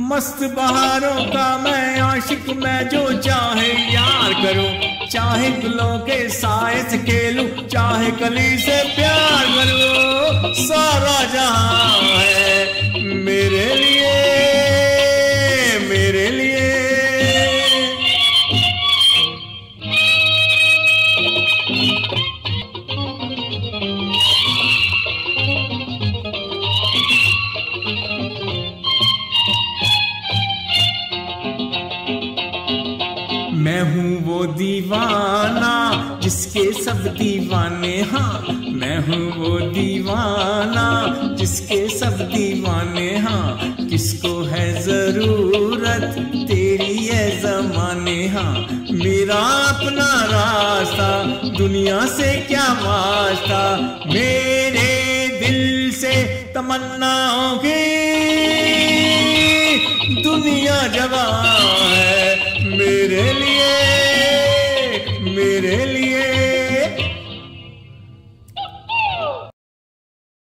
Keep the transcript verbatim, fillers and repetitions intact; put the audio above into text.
मस्त बहारों का मैं आशिक, मैं जो चाहे यार करूं, चाहे गुलों के साए से खेलूं, चाहे कली से प्यार करूं। सारा जहां है मेरे लिए, मेरे लिए। मैं हूँ वो दीवाना जिसके सब दीवाने, हाँ मैं हूँ वो दीवाना जिसके सब दीवाने, हाँ किसको है जरूरत तेरी है जमाने, हाँ मेरा अपना रास्ता दुनिया से क्या वास्ता, मेरे दिल से तमन्नाओं की दुनिया जवान